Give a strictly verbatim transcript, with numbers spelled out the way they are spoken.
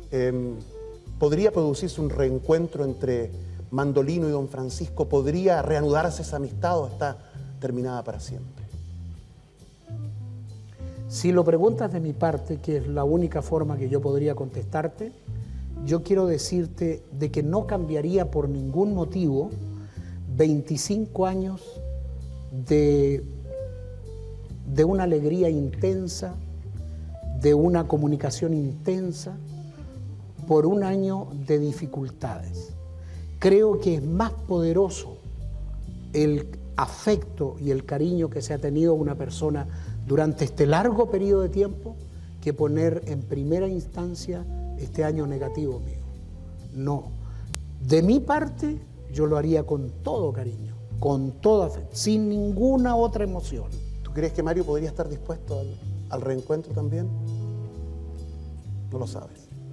eh, ¿podría producirse un reencuentro entre Mandolino y don Francisco? ¿Podría reanudarse esa amistad o está terminada para siempre? Si lo preguntas de mi parte, que es la única forma que yo podría contestarte, yo quiero decirte de que no cambiaría por ningún motivo veinticinco años de, de una alegría intensa, de una comunicación intensa, por un año de dificultades. Creo que es más poderoso el afecto y el cariño que se ha tenido a una persona durante este largo periodo de tiempo que poner en primera instancia este año negativo mío. No. De mi parte, yo lo haría con todo cariño, con todo afecto, sin ninguna otra emoción. ¿Tú crees que Mario podría estar dispuesto al, al reencuentro también? No lo sabes.